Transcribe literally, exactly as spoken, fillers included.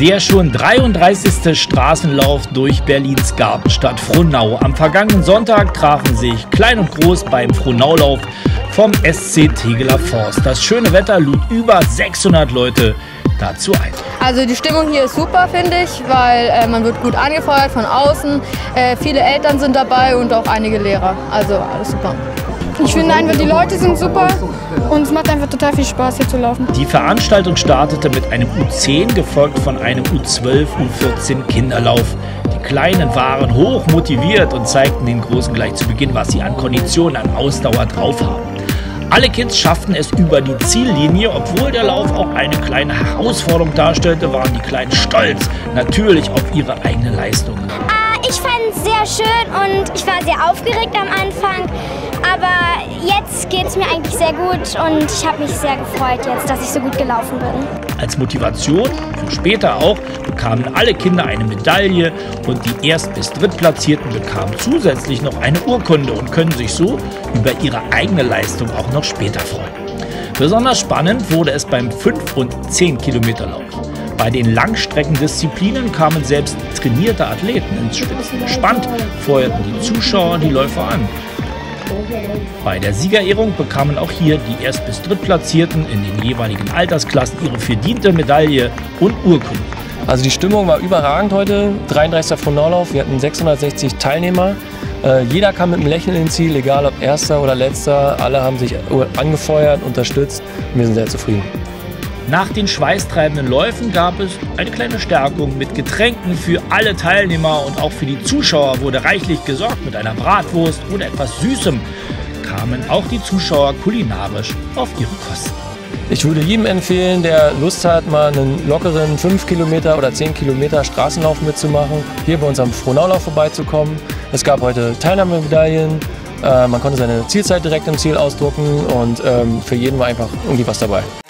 Der schon dreiunddreißigste Straßenlauf durch Berlins Gartenstadt Frohnau. Am vergangenen Sonntag trafen sich Klein und Groß beim Frohnaulauf vom S C Tegeler Forst. Das schöne Wetter lud über sechshundert Leute dazu ein. Also die Stimmung hier ist super, finde ich, weil äh, man wird gut angefeuert von außen. Äh, viele Eltern sind dabei und auch einige Lehrer. Also alles super. Ich finde einfach, die Leute sind super und es macht einfach total viel Spaß, hier zu laufen. Die Veranstaltung startete mit einem U zehn, gefolgt von einem U zwölf, U vierzehn Kinderlauf. Die Kleinen waren hoch motiviert und zeigten den Großen gleich zu Beginn, was sie an Kondition, an Ausdauer drauf haben. Alle Kids schafften es über die Ziellinie. Obwohl der Lauf auch eine kleine Herausforderung darstellte, waren die Kleinen stolz, natürlich auf ihre eigene Leistung. Ich fand es sehr schön und ich war sehr aufgeregt am Anfang, aber jetzt geht es mir eigentlich sehr gut und ich habe mich sehr gefreut jetzt, dass ich so gut gelaufen bin. Als Motivation für später auch bekamen alle Kinder eine Medaille und die Erst- bis Drittplatzierten bekamen zusätzlich noch eine Urkunde und können sich so über ihre eigene Leistung auch noch später freuen. Besonders spannend wurde es beim fünf- und zehn Kilometer Lauf. Bei den Langstreckendisziplinen kamen selbst trainierte Athleten ins Spitzen. Gespannt feuerten die Zuschauer die Läufer an. Bei der Siegerehrung bekamen auch hier die Erst- bis Drittplatzierten in den jeweiligen Altersklassen ihre verdiente Medaille und Urkunde. Also die Stimmung war überragend heute. dreiunddreißigster Frohnaulauf, wir hatten sechshundertsechzig Teilnehmer. Äh, jeder kam mit einem Lächeln ins Ziel, egal ob Erster oder Letzter. Alle haben sich angefeuert, unterstützt und wir sind sehr zufrieden. Nach den schweißtreibenden Läufen gab es eine kleine Stärkung mit Getränken für alle Teilnehmer und auch für die Zuschauer wurde reichlich gesorgt. Mit einer Bratwurst oder etwas Süßem kamen auch die Zuschauer kulinarisch auf ihre Kosten. Ich würde jedem empfehlen, der Lust hat, mal einen lockeren fünf Kilometer oder zehn Kilometer Straßenlauf mitzumachen, hier bei uns am Frohnaulauf vorbeizukommen. Es gab heute Teilnahmemedaillen, äh, man konnte seine Zielzeit direkt im Ziel ausdrucken und ähm, für jeden war einfach irgendwie was dabei.